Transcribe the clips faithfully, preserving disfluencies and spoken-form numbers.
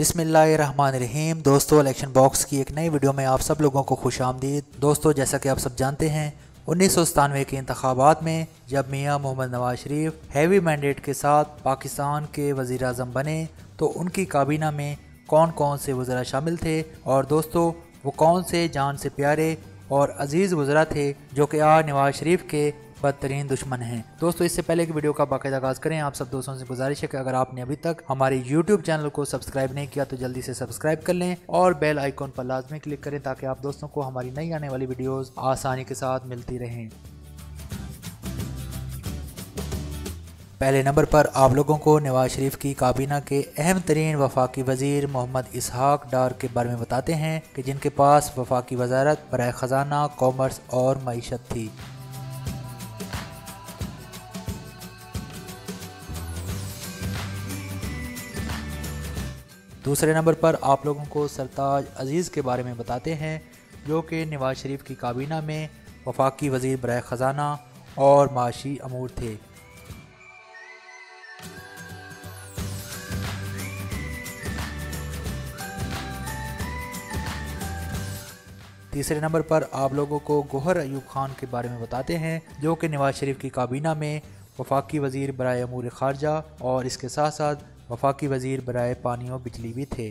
बिस्मिल्लाहिर्रहमानिर्रहीम। दोस्तों, election box की एक नई वीडियो में आप सब लोगों को खुश आमदीद। दोस्तों, जैसा कि आप सब जानते हैं, उन्नीस सौ सतानवे के इंतखाबात में जब मियाँ मोहम्मद नवाज शरीफ हैवी मैंडेट के साथ पाकिस्तान के वज़ीर आज़म बने तो उनकी काबीना में कौन कौन से वज़रा शामिल थे और दोस्तों वो कौन से जान से प्यारे और अजीज़ वज़रा थे जो कि आज नवाज शरीफ के बदतरीन दुश्मन हैं। दोस्तों, इससे पहले कि वीडियो का बाकायदा आगाज़ करें, आप सब दोस्तों से गुजारिश है कि अगर आपने अभी तक हमारे यूट्यूब चैनल को सब्सक्राइब नहीं किया तो जल्दी से सब्सक्राइब कर लें और बेल आइकॉन पर लाजमी क्लिक करें ताकि आप दोस्तों को हमारी नई आने वाली वीडियोस आसानी के साथ मिलती रहें। पहले नंबर पर आप लोगों को नवाज शरीफ की काबीना के अहम तरीन वफाकी वज़ीर मोहम्मद इसहाक डार के बारे में बताते हैं कि जिनके पास वफाकी वजारत बराए ख़जाना, कॉमर्स और मईशत थी। दूसरे नंबर पर आप लोगों को सरताज अजीज़ के बारे में बताते हैं जो कि नवाज शरीफ की काबीना में वफाकी वज़ीर बराए ख़जाना और माशी अमूर थे। तीसरे नंबर पर आप लोगों को गोहर अयूब खान के बारे में बताते हैं जो कि नवाज शरीफ की काबीना में वफाकी वज़ीर बराए अमूर ख़ारजा और इसके साथ साथ वफाकी वज़ीर बराए पानी और बिजली भी थे।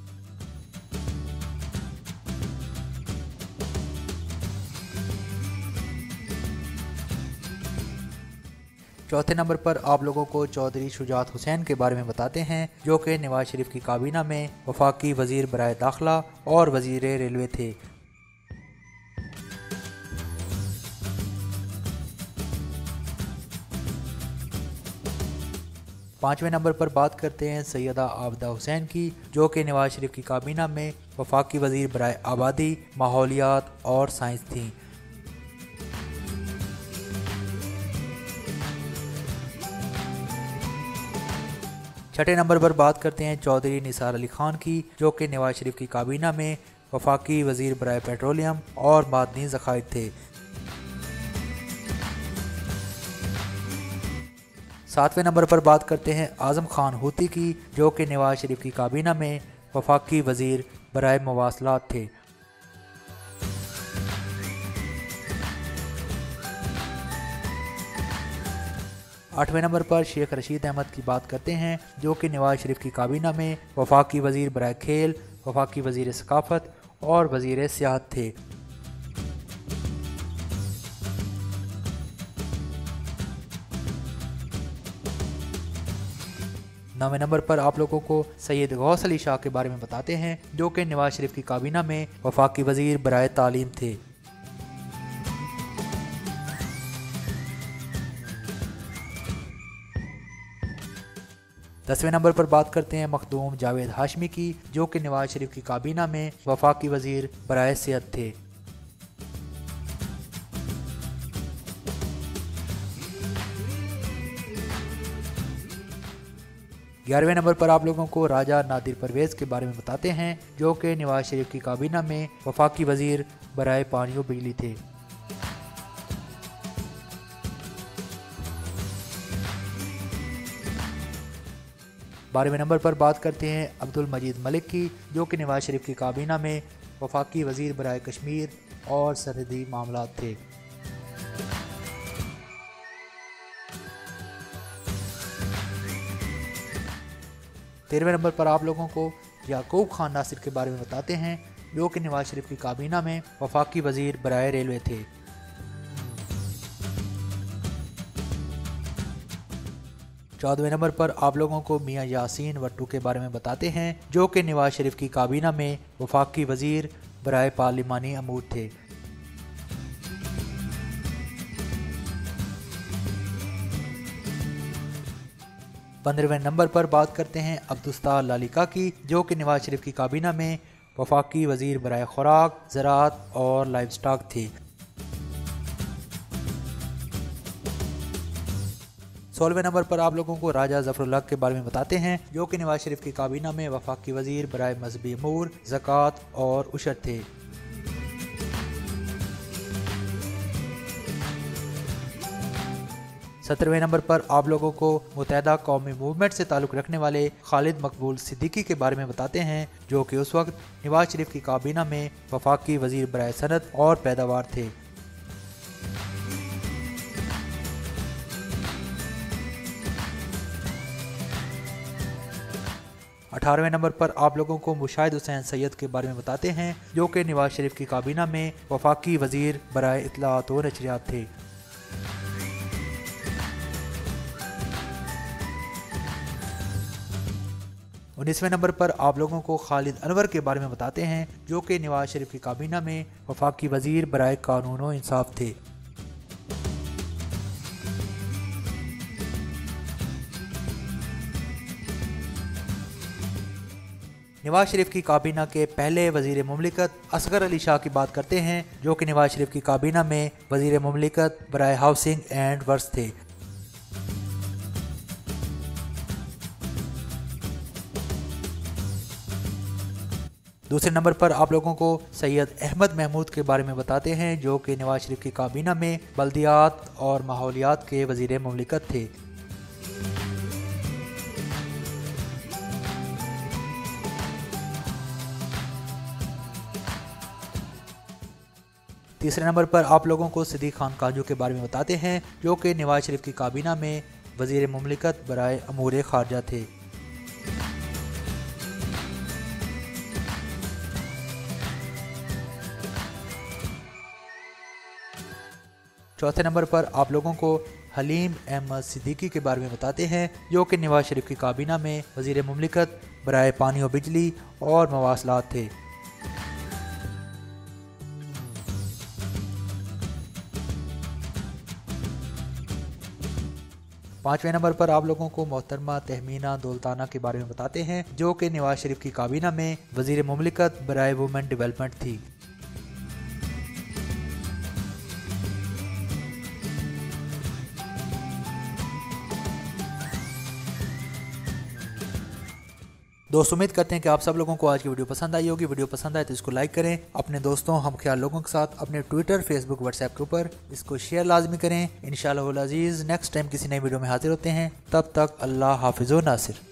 चौथे नंबर पर आप लोगों को चौधरी शुजात हुसैन के बारे में बताते हैं जो कि नवाज शरीफ की काबीना में वफाकी वज़ीर बराए दाखिला और वज़ीर रेलवे थे। पाँचवें नंबर पर बात करते हैं सैयदा आबदा हुसैन की जो कि नवाज शरीफ की काबीना में वफाकी वज़ीर बराए आबादी, माहौलियात और साइंस थीं। छठे नंबर पर बात करते हैं चौधरी निसार अली खान की जो कि नवाज शरीफ की काबीना में वफाकी वज़ीर बराए पेट्रोलियम और मादनी ज़खायर थे। सातवें नंबर पर बात करते हैं आज़म खान हूती की जो कि नवाज शरीफ की काबीना में वफाकी वज़ीर बराए मवासलात थे। आठवें नंबर पर शेख रशीद अहमद की बात करते हैं जो कि नवाज शरीफ की काबीना में वफाकी वज़ीर बराए खेल, वफाकी वज़ीर सकाफत और वज़ीर सियाहत थे। नौवें नंबर पर आप लोगों को सैयद गौस अली शाह के बारे में बताते हैं जो कि नवाज शरीफ की काबीना में वफाकी वज़ीर बराए तालीम थे। दसवें नंबर पर बात करते हैं मखदूम जावेद हाशमी की जो कि नवाज शरीफ की काबीना में वफाकी वज़ीर बराए सेहत थे। ग्यारहवें नंबर पर आप लोगों को राजा नादिर परवेज़ के बारे में बताते हैं जो कि नवाज शरीफ की काबीना में वफाकी वज़ीर बराए पानी और बिजली थे। बारहवें नंबर पर बात करते हैं अब्दुल मजीद मलिक की जो कि नवाज शरीफ की काबीना में वफाकी वज़ीर बराए कश्मीर और सरहदी मामलात थे। तेरहवें नंबर पर आप लोगों को याकूब खान नासिर के बारे में बताते हैं जो कि नवाज शरीफ की काबीना में वफाकी वज़ीर बराए रेलवे थे। चौदहवें नंबर पर आप लोगों को मियाँ यासीन वट्टू के बारे में बताते हैं जो कि नवाज शरीफ की काबीना में वफाकी वज़ीर बराए पार्लिमानी अमूर थे। पंद्रहवें नंबर पर बात करते हैं अब्दुस्तार लालिका की जो कि नवाज शरीफ की काबीना में वफाकी वज़ीर बराए खुराक, ज़राअत और लाइव स्टॉक थे। सोलहवें नंबर पर आप लोगों को राजा ज़फ़रुल्लाह के बारे में बताते हैं जो कि नवाज शरीफ की काबीना में वफाकी वज़ीर बराए मजहबी अमूर, ज़कात और उशर थे। सत्रहवें नंबर पर आप लोगों को मुत्तहदा कौमी मूवमेंट से ताल्लुक़ रखने वाले खालिद मकबूल सिद्दीकी के बारे में बताते हैं, जो कि उस वक्त नवाज शरीफ की काबीना में वफाकी वजीर बराए सनत और पैदावार थे। अठारहवें नंबर पर आप लोगों को मुशाहिद हुसैन सैयद के बारे में बताते हैं, जो कि नवाज शरीफ की काबीना में वफाकी वजीर बराए इत्तलाआत व नशरियात थे। उन्नीसवें नंबर पर आप लोगों को खालिद अनवर के बारे में बताते हैं, जो कि नवाज शरीफ की काबीना में वफाकी वजीर बराए कानून व इंसाफ थे। नवाज शरीफ की काबीना के पहले वजीर मुमलिकत असगर अली शाह की बात करते हैं, जो कि नवाज शरीफ की काबीना में वजीर मुमलिकत बराए हाउसिंग एंड वर्क्स थे। दूसरे नंबर पर आप लोगों को सैयद अहमद महमूद के बारे में बताते हैं, जो कि नवाज शरीफ की काबीना में बल्दियात और माहौलियात के वजीर मुमलिकत थे। तीसरे नंबर पर आप लोगों को सिद्दीक खान कांजू के बारे में बताते हैं, जो कि नवाज शरीफ की काबीना में वजीर मुमलिकत बराए अमूर खारजा थे। चौथे नंबर पर आप लोगों को हलीम अहमद सिद्दीकी के बारे में बताते हैं, जो कि नवाज शरीफ की काबीना में वजीर मुमलिकत बराए पानी और बिजली और मवासलात थे। पाँचवें नंबर पर आप लोगों को मोहतरमा तहमीना दौलताना के बारे में बताते हैं, जो कि नवाज शरीफ की काबीना में वजीर मुमलिकत बराए वुमेन डेवलपमेंट थी। दोस्तों उम्मीद करते हैं कि आप सब लोगों को आज की वीडियो पसंद आई होगी। वीडियो पसंद आए तो इसको लाइक करें, अपने दोस्तों हम ख्याल लोगों के साथ अपने ट्विटर, फेसबुक, व्हाट्सएप के ऊपर इसको शेयर लाजमी करें। इंशाअल्लाह अज़ीज़ नेक्स्ट टाइम किसी नई वीडियो में हाजिर होते हैं। तब तक अल्लाह हाफिज़ व नासिर।